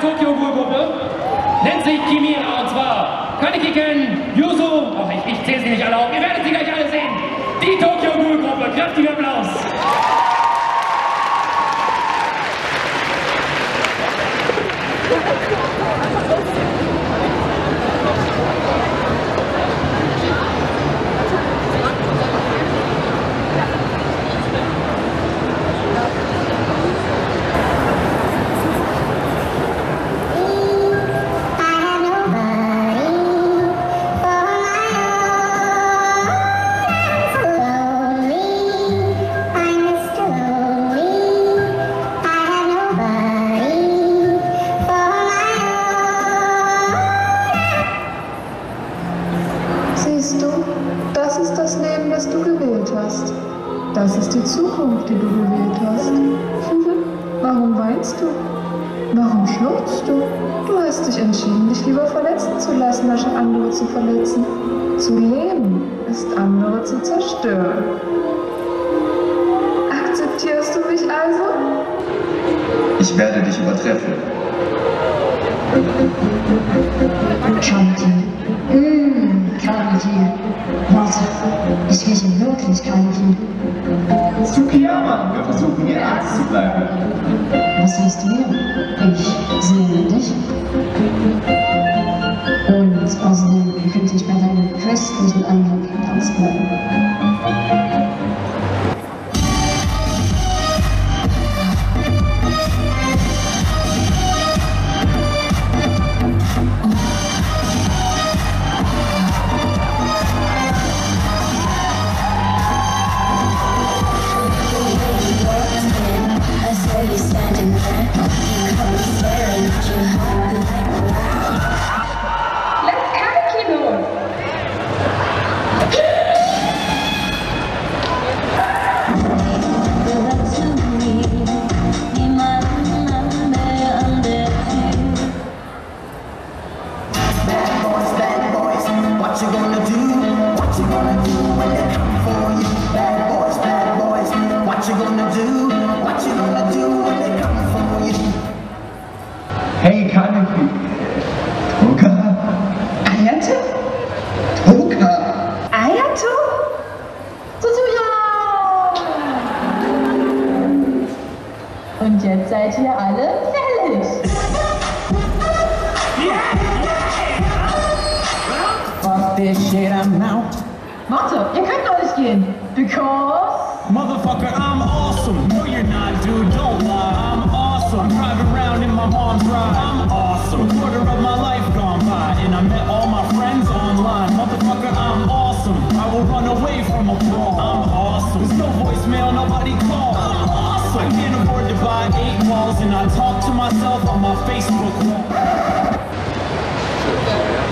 Tokyo-Ghoul-Gruppe nennt sich Kimira und zwar Kaneki-Ken, Yuzu, ach ich zähle sie nicht alle auf, ihr werdet sie gleich alle sehen. Die Tokyo-Ghoul-Gruppe, kräftiger Applaus. Siehst du, das ist das Leben, das du gewählt hast. Das ist die Zukunft, die du gewählt hast. Warum weinst du? Warum schluchzt du? Du hast dich entschieden, dich lieber verletzen zu lassen, als andere zu verletzen. Zu leben ist andere zu zerstören. Akzeptierst du mich also? Ich werde dich übertreffen. Kaneki. Kaneki. Warte, ich rieche wirklich Kaneki. Tsukiyama, wir versuchen hier Arzt zu bleiben. Was heißt wir? Ich sehe dich. Und außerdem könnte ich bei deinem köstlichen Eindruck Arzt bleiben. Hey Kaneki. Toka. Ayato? Toka. Ayato? Suzuya! Und jetzt seid ihr alle fällig. Fuck this shit, I'm out. Warte, ihr könnt doch nicht gehen. Because... Motherfucker, I'm awesome. No, you're not, dude. Don't lie. I'm awesome. Driving around in my mom's ride. I'm awesome. A quarter of my life gone by, and I met all my friends online. Motherfucker, I'm awesome. I will run away from a brawl. I'm awesome. There's no voicemail, nobody calls. I'm awesome. I can't afford to buy 8 walls, and I talk to myself on my Facebook wall.